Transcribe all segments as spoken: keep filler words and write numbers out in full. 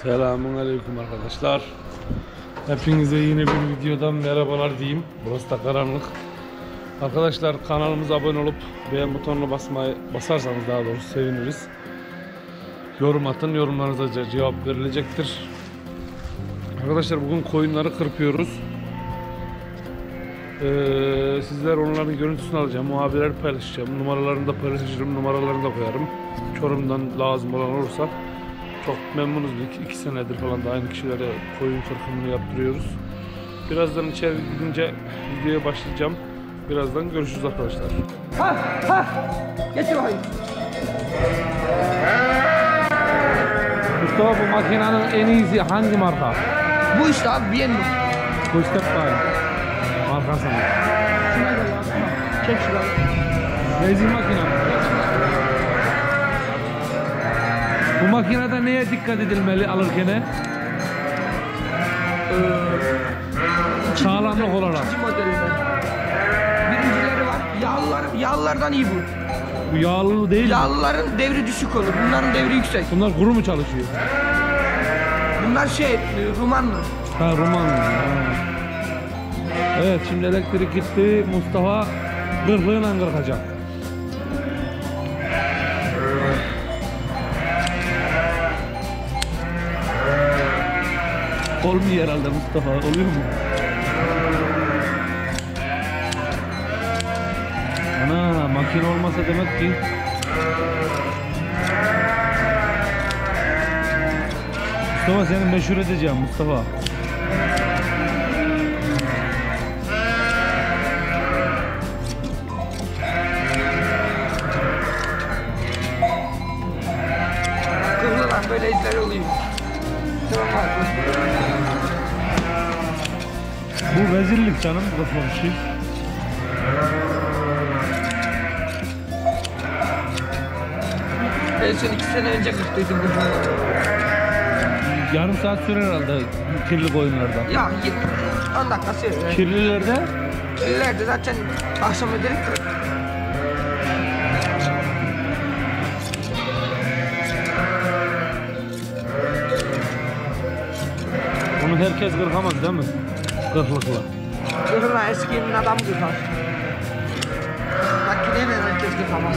Selamun aleyküm arkadaşlar. Hepinize yeni bir videodan merhabalar diyeyim. Burası da karanlık. Arkadaşlar kanalımıza abone olup beğen butonuna basmayı basarsanız daha doğrusu seviniriz. Yorum atın, yorumlarınıza cevap verilecektir. Arkadaşlar bugün koyunları kırpıyoruz. Ee, sizler onların görüntüsünü alacağım, muhabirleri paylaşacağım, numaralarını da paylaşacağım, numaralarını da koyarım. Çorum'dan lazım olan olursa çok memnunuz. İki, iki senedir falan da aynı kişilere koyun kırkımını yaptırıyoruz. Birazdan içeri gidince videoya başlayacağım. Birazdan görüşürüz arkadaşlar. Ha ha. Getir bakayım. Mustafa, bu makinenin en iyisi hangi marka? Bu işte abi Bienno. Bu işte var. Markası mı? Şuna gel ya. Çek şurayı. Benzin makine. Bu makinede neye dikkat edilmeli alırken? Ee, Sağlamlık olarak. İkinci modelinden. Birincileri var. Yağlılar, yağlılardan iyi bu. Bu yağlı değil mi? Yağlıların devri düşük olur. Bunların devri yüksek. Bunlar kuru mu çalışıyor? Bunlar şey, Rumanlı. Ha, Roman. Ha. Evet, şimdi elektrik gitti. Mustafa kırklığıyla kırkacak. Olmuyor herhalde Mustafa. Oluyor mu? Ana, makine olmasa demek ki Mustafa, seni meşhur edeceğim Mustafa. Kırılan böyle izler oluyor. Tamam. Bu vezirlik canım, bu da bir şey. Ben son iki sene önce kırktıydım bunu. Yarım saat sürer herhalde kirli koyunlarda. Ya on dakika sürüyor. Kirlilerde Kirlilerde zaten akşam ederek kırık. onu herkes kırkamaz değil mi? Kırklıkla. Kırılan eskinin adam kırkar. Makineyle herkes kırkamaz.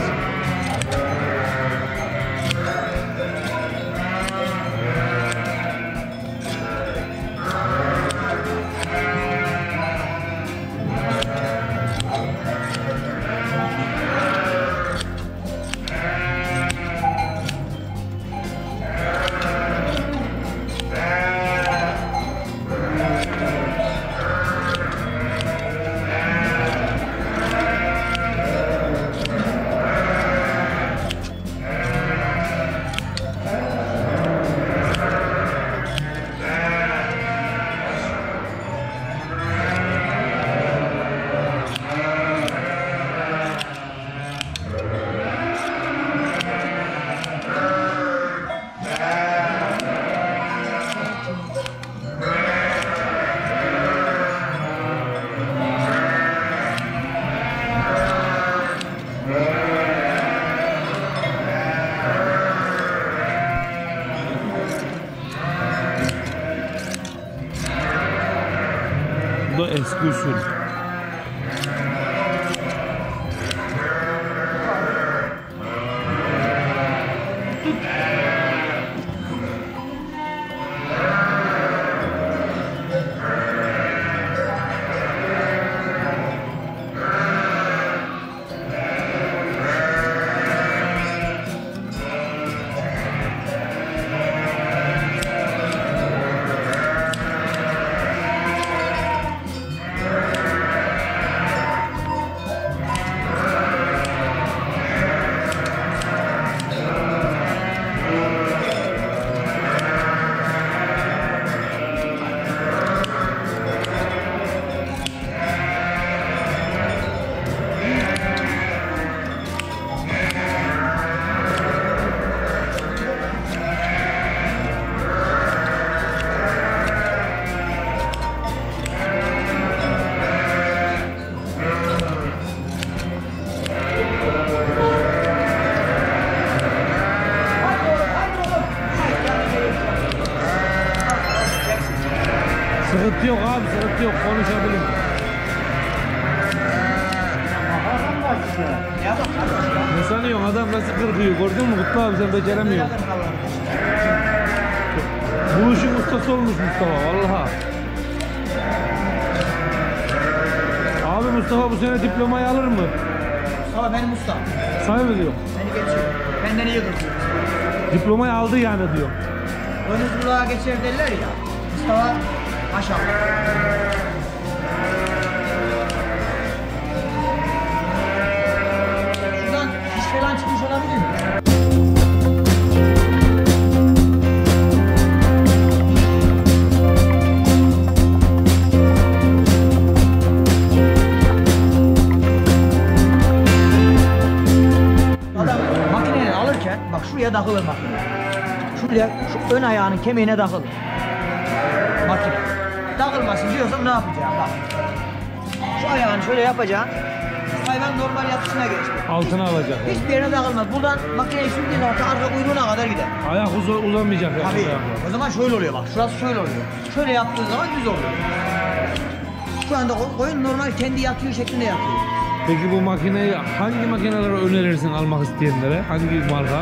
Bu da eski usul. Sıkıntı yok abi, sıkıntı yok. Konuşabilirim. Ne sanıyorsun? Adam nasıl kırpıyor? Gördün mü Mutlu abi, sen beceremiyorsun. Bu işin ustası olmuş Mustafa vallahi. Abi Mustafa bu sene diplomayı alır mı? Mustafa benim ustam. Say mı diyor? Beni geçiyor. Benden iyi kırpıyor. Diplomayı aldı yani diyor. Önüzlüğe geçer derler ya. Mustafa maşallah. Şuradan iş falan çıkmış olabilir mi? Adam makineyi alırken bak şuraya takılır makine. Şuraya, şu ön ayağının kemiğine takılır. Makine. Takılmasın diyorsan ne yapacağım bak. Şu ayağını şöyle yapacaksın. Hayvan normal yapısına geçti. Altına alacak. Yani. Hiçbir yerine takılmaz. Buradan makineyi sürdüğün zaman ta arka kuyruğuna kadar gider. Ayak uz uzamayacak. Tabii. Yani. O zaman şöyle oluyor bak. Şurası şöyle oluyor. Şöyle yaptığın zaman düz oluyor. Şu anda koyun normal kendi yatıyor şeklinde yatıyor. Peki bu makineyi hangi makineleri önerirsin almak isteyenlere? Hangi marka?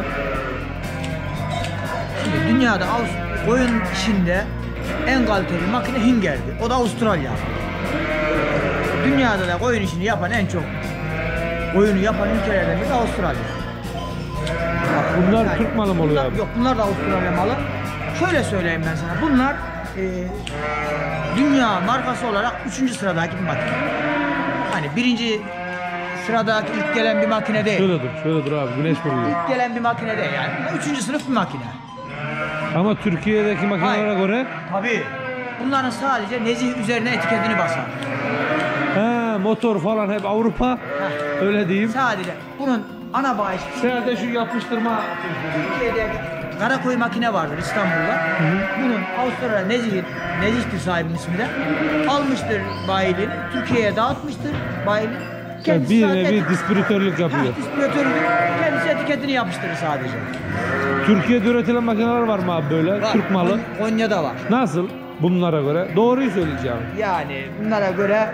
Şimdi dünyada Avust- koyun işinde en kaliteli makine Hinger'di. O da Avustralya. Dünyada da koyun işini yapan en çok koyunu yapan ülkelerden biri Avustralya. Bunlar Yani Türk malı mı oluyor bunlar, abi? Yok bunlar da Avustralya malı. Şöyle söyleyeyim ben sana. Bunlar e, dünya markası olarak üçüncü sıradaki bir makine. Hani birinci sıradaki ilk gelen bir makine değil. Şöyle dur, şöyle dur abi. Güneş vuruyor. İlk gelen bir makine değil yani. Bunlar üçüncü sınıf bir makine. Ama Türkiye'deki makinelere Hayır. göre Tabii. Bunların sadece nezih üzerine etiketini basar. he, motor falan hep Avrupa. Heh. Öyle diyeyim. Sadece bunun ana bahis. Nerede şu yapıştırma? Türkiye'de Karakoy makine vardır İstanbul'da. Bunun Avustralya nezih, nezihtir sahibinin ismi de. Almıştır bayiliğini, Türkiye'ye dağıtmıştır bayiliğini. Yani bir sadece- nevi distribütörlük yapıyor. Ha, distribütörlük. Kendisi etiketini yapıştırır sadece. Türkiye'de üretilen makineler var mı abi böyle? Var. Türk malı. Kon- Konya'da var. Nasıl? Bunlara göre. Doğruyu söyleyeceğim. Yani bunlara göre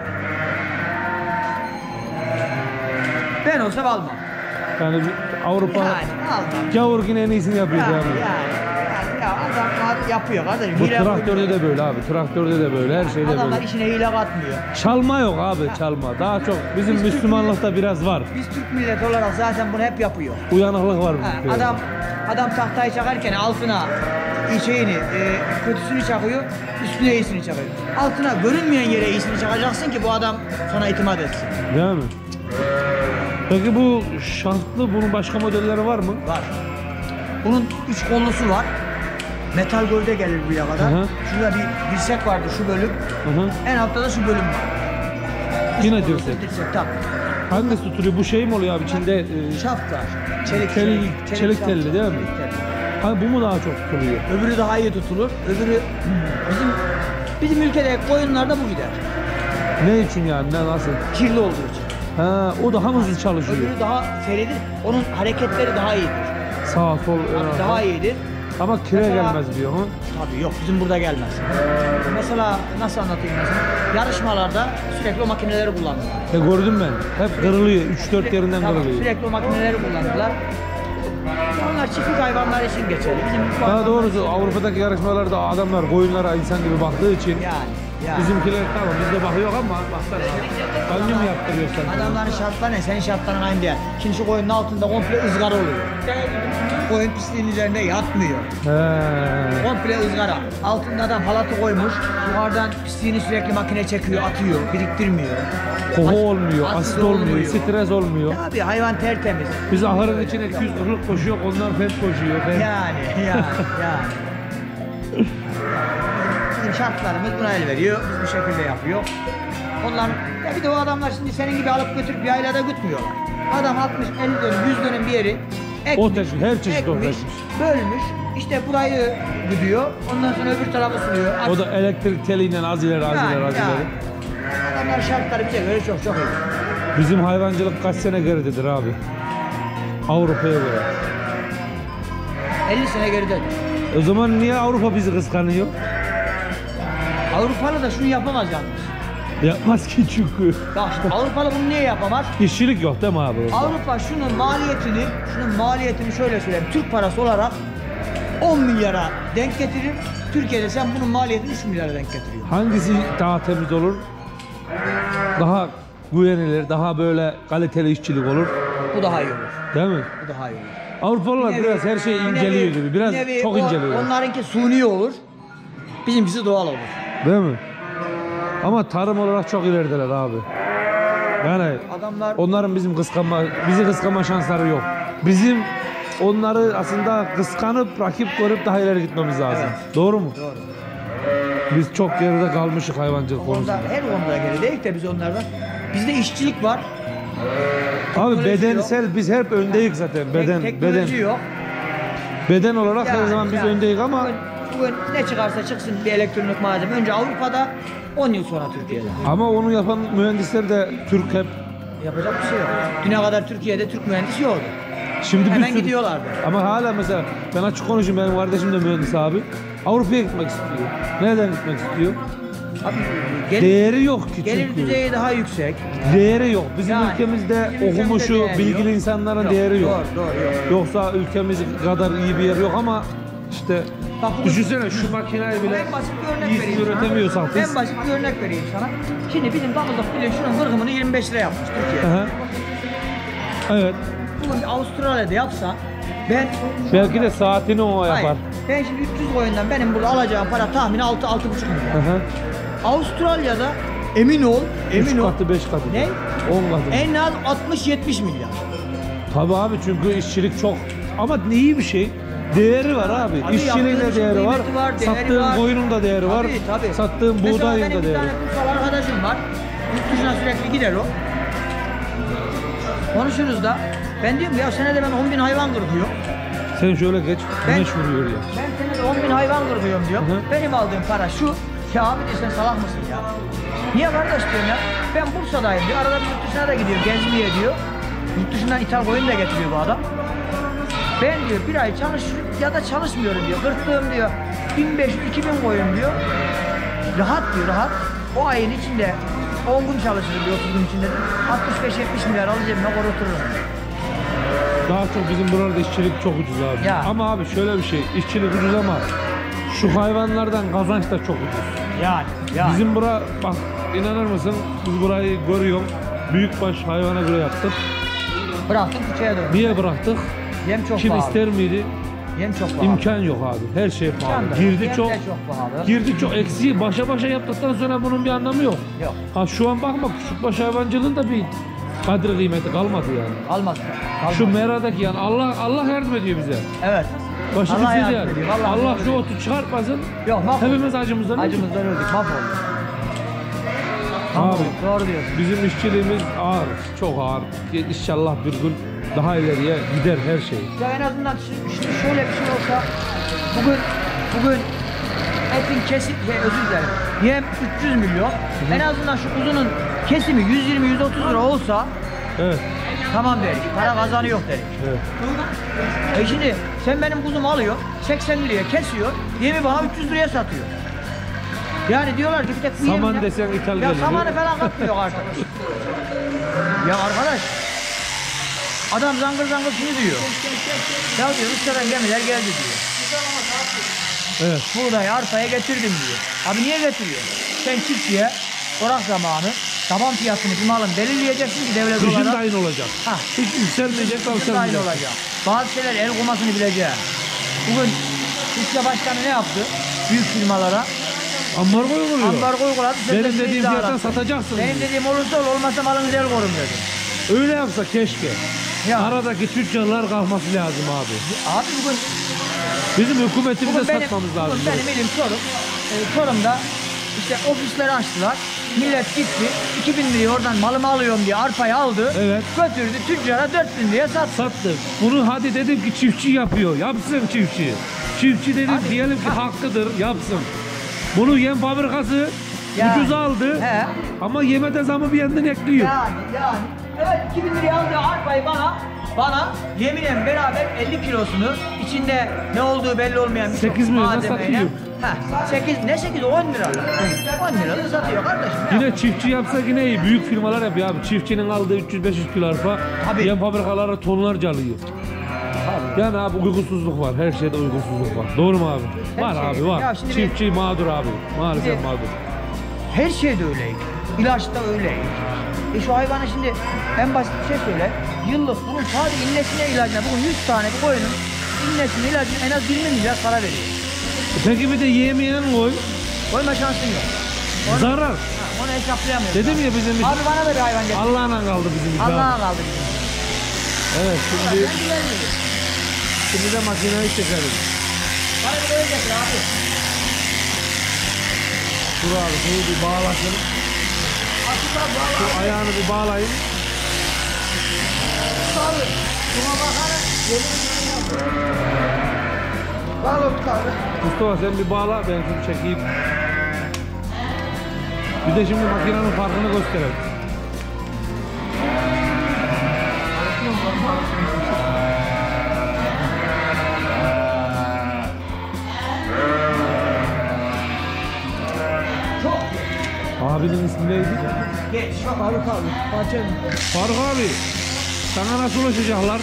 ben olsam almam. Yani bir Avrupa Yani almam. gavur yine en iyisini yapıyor Yani, yani. yani, yani ya adamlar yapıyor kardeşim. Bu hile traktörde koymuyor. de böyle abi. Traktörde de böyle. Her şeyde Adamlar böyle. işine hile katmıyor. Çalma yok abi, çalma. Daha çok bizim Biz Türk Müslümanlıkta biraz var. Biz Türk milleti olarak zaten bunu hep yapıyor. Uyanıklık var Ha, bizde. adam adam tahtayı çakarken altına şeyini, e, kötüsünü çakıyor, üstüne iyisini çakıyor. Altına görünmeyen yere iyisini çakacaksın ki bu adam sana itimat etsin. Değil mi? Peki bu şaftlı, bunun başka modelleri var mı? Var. Bunun üç kollusu var. Metal gövde gelir buraya kadar. Hı hı. Şurada bir dirsek vardı şu bölüm. Hı hı. En altta da şu bölüm var. Yine Üç kollusu dirsek. Dirsek tabii. Hangisi tutuluyor? Bu şey mi oluyor abi içinde? E, Şaft var. Çelik, Tel- çelik şaft. telli değil mi? Çelik telli. ha, bu mu daha çok tutuluyor? Öbürü daha iyi tutulur. Öbürü bizim bizim ülkede koyunlarda bu gider. Ne için yani? Ne, nasıl? Kirli olduğu için. Ha, o daha hızlı çalışıyor. Öbürü daha seridir. Onun hareketleri daha iyidir. Sağ sol ön Tabii arka. daha iyidir. Ama kire Mesela- gelmez diyor mu? Tabii yok bizim burada gelmez. Mesela nasıl anlatayım mesela? Yarışmalarda sürekli o makineleri kullanırlar. E gördüm ben. Hep kırılıyor. üç dört yerinden Tamam, kırılıyor. sürekli o makineleri kullanırlar. Onlar çiftlik hayvanlar için geçerli. Bizim bu Daha hayvanlar doğrusu için- Avrupa'daki yarışmalarda adamlar koyunlara insan gibi baktığı için yani yani. bizimkiler tamam bizde bakıyor ama baksana. Banyo mu yaptırıyor sen? Adamların şartları ne? Senin şartların aynı değil. Şimdi şu koyunun altında komple ızgara oluyor. Koyun pisliğin üzerinde yatmıyor. He. Komple ızgara. Altında adam halatı koymuş. Yukarıdan pisliğini sürekli makine çekiyor, atıyor, biriktirmiyor. Koku As- olmuyor, asit olmuyor, stres olmuyor. Ya abi hayvan tertemiz. Biz ahırın içine iki yüz kırk koşuyor, onlar fent koşuyor. Fent. Yani, yani, yani. Bizim şartlarımız buna el veriyor. Biz bu şekilde yapıyor. Onlar, ya bir de o adamlar şimdi senin gibi alıp götürüp yaylada gütmüyorlar. Adam altmış elli dönüm, yüz dönüm bir yeri ekmiş, Ot ekmiş, her çeşit ot ekmiş, ekmiş. bölmüş, işte burayı güdüyor, ondan sonra öbür tarafı suluyor. O da elektrik teliyle az ileri, az ileri, az ileri. Adamlar şartları bize göre çok çok iyi. Bizim hayvancılık kaç sene geridedir abi? Avrupa'ya göre. elli sene geride. O zaman niye Avrupa bizi kıskanıyor? Avrupalı da şunu yapamaz yalnız. Yapmaz ki çünkü. Bak şimdi Avrupalı bunu niye yapamaz? İşçilik yok değil mi abi? orada? Avrupa şunun maliyetini, şunun maliyetini şöyle söyleyeyim. Türk parası olarak on milyara denk getirir. Türkiye'de sen bunun maliyetini üç milyara denk getiriyorsun. Hangisi daha temiz olur? Daha güvenilir, daha böyle kaliteli işçilik olur. Bu daha iyi olur. Değil mi? Bu daha iyi olur. Avrupalılar Bir nevi- biraz her şeyi bir inceliyor nevi- gibi. Biraz bir nevi çok o- inceliyor. Onlarınki suni olur. Bizimkisi doğal olur. Değil mi? Ama tarım olarak çok ilerideler abi. Yani Adamlar onların bizim kıskanma, bizi kıskanma şansları yok. Bizim onları aslında kıskanıp rakip görüp daha ileri gitmemiz lazım. Evet. Doğru mu? doğru. Biz çok geride kalmışız hayvancılık konusunda. Onda her konuda geri değil de biz onlardan. Bizde işçilik var. Abi teknoloji bedensel biz hep öndeyiz zaten. Tek- Beden teknoloji beden yok. beden olarak her Yani- zaman biz yani öndeyiz ama bugün, bugün ne çıkarsa çıksın bir elektronik malzeme. Önce Avrupa'da, on yıl sonra Türkiye'de. ama onu yapan mühendisler de Türk hep. Yapacak bir şey yok. Düne kadar Türkiye'de Türk mühendisi yoktu. Şimdi bir Hemen sürü- gidiyorlardı. Ama hala mesela ben açık konuşayım, benim kardeşim de mühendis abi. Avrupa'ya gitmek istiyor. Nereden gitmek istiyor? Abi, gelir, Değeri yok ki gelir çünkü. düzeyi daha yüksek. Değeri yok. Bizim Yani, ülkemizde bizim ülkemizde okumuşu, değeri bilgili yok. insanların Yok, değeri yok. Doğru, doğru, yok. Yoksa ülkemiz kadar iyi bir yer yok ama işte Bak bu- düşünsene şu makineyi bile En basit bir örnek iyisini vereyim sana. üretemiyorsak biz. En basit bir örnek vereyim sana. Şimdi bizim damızlık bile şunun kırgımını yirmi beş lira yapmış Türkiye'de. Aha. Evet. Bugün Avustralya'da yapsa ben Belki de saatini o Hayır, yapar. ben şimdi üç yüz koyundan benim burada alacağım para tahmini altı altı buçuk milyon. Aha. Avustralya'da emin ol, Üç emin ol. katı, beş katı. Ne? On katı. En az altmış yetmiş milyar. Tabii abi çünkü işçilik çok ama iyi bir şey. Değeri var abi. Abi İşçiliğin de yaptığın değeri işin var. kıymeti var, değeri Sattığın var. koyunun da değeri var. Tabii, tabii. Sattığın Mesela buğdayın benim da bir değeri var. tane kursal arkadaşım var. Yurt dışına sürekli gider o. Konuşuruz da. Ben diyorum ya senede ben on bin hayvan kırpıyorum. Sen şöyle geç. Ben- Güneş vuruyor ya. Ben senede on bin hayvan kırpıyorum diyor. Hı hı. Benim aldığım para şu. Ya abi diyor sen salak mısın ya? Niye kardeş diyorum ya? Ben Bursa'dayım diyor. Arada bir yurt dışına da gidiyor. Gezmeye diyor. Yurt dışından ithal koyun da getiriyor bu adam. Ben diyor bir ay çalış ya da çalışmıyorum diyor. Kırktığım diyor bin beş yüz iki bin koyun diyor. Rahat diyor rahat. O ayın içinde on gün çalışırım diyor, otuz gün içinde. altmış beş yetmiş milyar alır cebime kor otururum. Daha çok bizim buralarda işçilik çok ucuz abi. Ya. Ama abi şöyle bir şey. İşçilik ucuz ama şu hayvanlardan kazanç da çok ucuz. Yani yani. Bizim bura bak inanır mısın? Biz burayı görüyorum. Büyükbaş hayvana göre yaptık. Bıraktım küçüğe döndüm. Niye bıraktık? Yem çok Kim pahalı. ister miydi? Yem çok pahalı. İmkan yok abi. Her şey pahalı. İmkan da yok. Girdi Yem çok. de çok pahalı. Girdi çok. Eksiği başa başa yaptıktan sonra bunun bir anlamı yok. Yok. Ha şu an bakma küçükbaş hayvancılığın da bir kadri kıymeti kalmadı yani. Almaz. Almaz. Şu meradaki yani Allah Allah yardım ediyor bize. Evet. Başka Allah bir şey yardım yani. ediyor, vallahi Allah yardım şu ediyor. otu çıkartmasın. Yok mahvolduk. Hepimiz acımızdan öldük. Acımızdan öldük. Mahvolduk. Abi Mahvolduk. Doğru diyorsun. bizim işçiliğimiz ağır. Çok ağır. İnşallah bir gün daha ileriye gider her şey. Ya en azından şu- işte şöyle bir şey olsa bugün bugün etin kesim şey özür dilerim. Yem üç yüz milyon. En azından şu kuzunun kesimi yüz yirmi yüz otuz lira olsa Evet. tamam derik. Para kazanıyor derik. Evet. E şimdi sen benim kuzumu alıyor seksen liraya kesiyor. Yemi bana üç yüz liraya satıyor. Yani diyorlar ki bir tek bu Saman yemine- desen ithal Ya geliyor. samanı falan katmıyor artık. Ya arkadaş adam zangır zangır şunu diyor. Ya diyor Rusya'dan gemiler geldi diyor. Evet. Buğdayı arpaya getirdim diyor. Abi niye getiriyor? Sen çiftçiye orak zamanı taban fiyatını bir malın belirleyeceksin ki devlet Kışın olarak. da aynı olacak. Ha. Hiç yükselmeyecek, Kışın da alçalmayacak. aynı olacak. Bazı şeyler el komasını bileceğim. Bugün Rusya Başkanı ne yaptı? Büyük firmalara Ambargo uyguluyor. ambargo uyguladı. Benim sözleşmeyi dediğim fiyattan imzalattı. satacaksın Benim diyor. dediğim olursa ol, olmazsa malınızı el korun dedi. Öyle yapsa keşke. Ya. Aradaki tüccarlar kalkması lazım abi. Abi bugün Bizim hükümetimize Bugün benim, satmamız lazım. bugün benim elim Çorum. E, Çorum'da işte ofisleri açtılar. Millet gitti. iki bin liraya oradan malımı alıyorum diye arpayı aldı. Evet. Götürdü tüccara dört bin liraya sattı. Sattı. Bunu hadi dedim ki çiftçi yapıyor. Yapsın çiftçi. Çiftçi dedim Hadi. diyelim ki hakkıdır. Yapsın. Bunu yem fabrikası Ya. ucuz aldı. He. Ama yeme de zamı bir yandan ekliyor. Yani yani. Evet iki bin liraya aldığı arpayı bana bana yeminle beraber elli kilosunu içinde ne olduğu belli olmayan birçok sekiz milyona malzemeyle satıyor. Ha, sekiz ne sekiz on lira. on lira da satıyor kardeşim. Yine çiftçi yapsa yine iyi. Büyük firmalar yapıyor abi. Çiftçinin aldığı üç yüz beş yüz kilo arpa. Tabii. Yem fabrikalara tonlarca alıyor. Tabii. Yani abi uygunsuzluk var. Her şeyde uygunsuzluk var. Doğru mu abi? Her var şey. abi var. Ya şimdi Çiftçi bir- mağdur abi. Maalesef Bir- mağdur. Her şeyde öyleydi. İlaçta öyleydi. E şu hayvanı şimdi en basit bir şey söyle. Yıllık bunun sadece innesine ilacına bugün yüz tane bir koyunun innesine ilacına en az yirmi milyar para veriyor. Peki bir de yemeyen koy. Koyma şansın yok. Onu, Zarar. ha, onu hesaplayamıyorum. Dedim ya bizim için. Abi bana da bir hayvan getir. Allah'ına kaldı bizim için. Allah'a abi. kaldı bizim. Evet şimdi, Ben güvenmiyorum. şimdi de makineyi çekelim. Bana bir öyle getir abi. Dur abi şunu bir bağlasın. Açık abi Şu valla. ayağını bir bağlayın. Abi. Buna bakalım. Bağla abi. Mustafa sen bir bağla ben şunu çekeyim. Bir de şimdi makinenin farkını gösterelim. Abinin ismi neydi? Geç. Faruk abi. Bahçem. Faruk abi. Sana nasıl ulaşacaklar?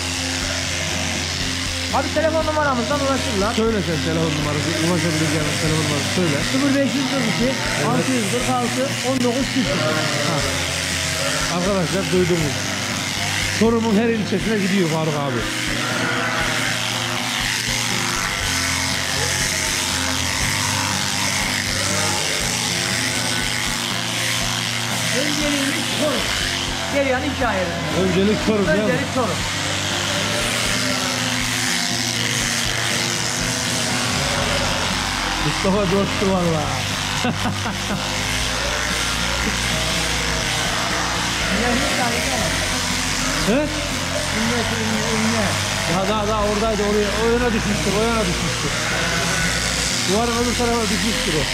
Abi telefon numaramızdan ulaşırlar. Söyle sen telefon numarası, ulaşabileceğin telefon numarası söyle. sıfır beş yüz kırk iki altı yüz kırk altı on dokuz sıfır. Arkadaşlar duydunuz. Çorum'un her ilçesine gidiyor Faruk abi. Önceliğimiz Çorum. Geriyen hikaye. Öncelik Çorum değil mi? Öncelik Çorum. Mustafa coştu valla. Nehir tarihi var. He? Ünlü, ünlü, ünlü. Daha daha daha oradaydı oraya. O yana düşmüştür, o yana düşmüştür. Duvarın öbür tarafa düşmüştür o.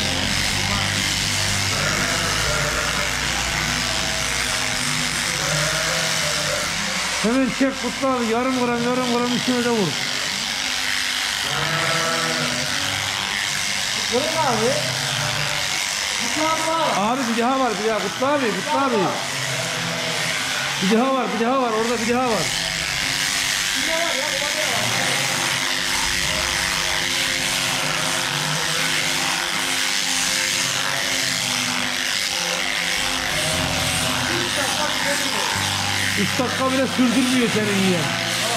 Hemen çek Kutlu abi, yarım gram yarım gram üstüne de vur. Vurun abi. Kutlu abi var. Abi bir daha var, bir daha Kutlu abi, Kutlu abi. Bir daha var, bir daha var, orada bir daha var. Üç dakika bile sürdürmüyor senin yiyen.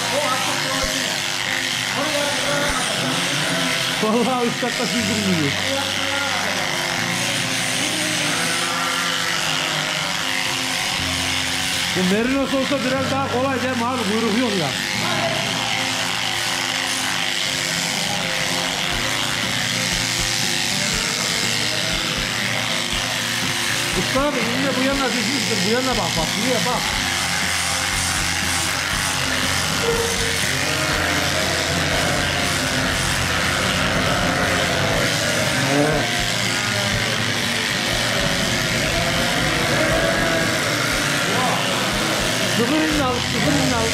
Vallahi üç dakika sürdürmüyor. Bu merinos olsa biraz daha kolay değil mi abi? Kuyruk yok ya. Usta abi yine bu yana düşmüştür. Bu yana bak bak. Buraya bak. Evet. Sıfır inal, sıfır inal.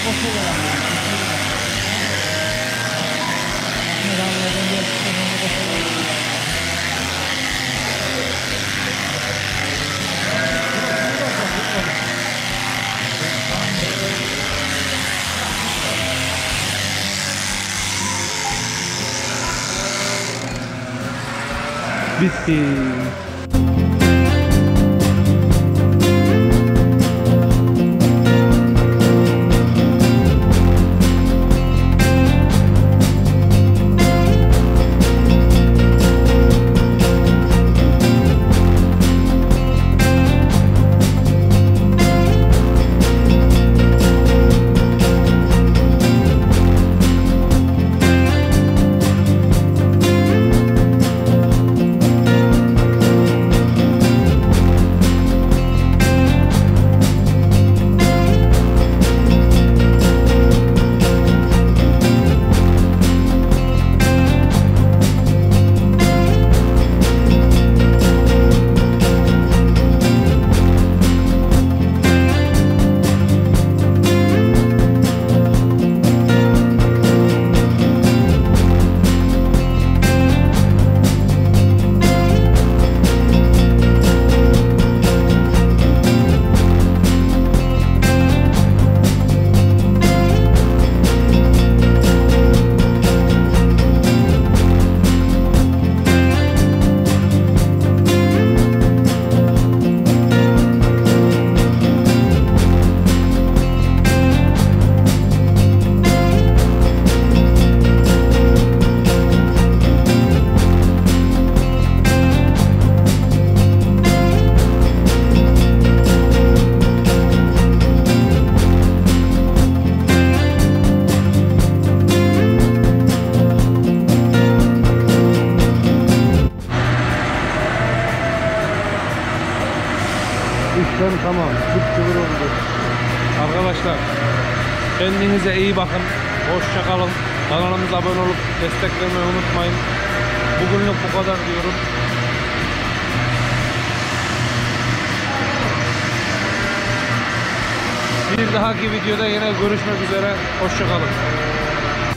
Bitti. İşlem tamam. Kıpkıvır oldu. Arkadaşlar kendinize iyi bakın. Hoşça kalın. Kanalımıza abone olup desteklemeyi unutmayın. Bugünlük bu kadar diyorum. Bir dahaki videoda yine görüşmek üzere. Hoşça kalın.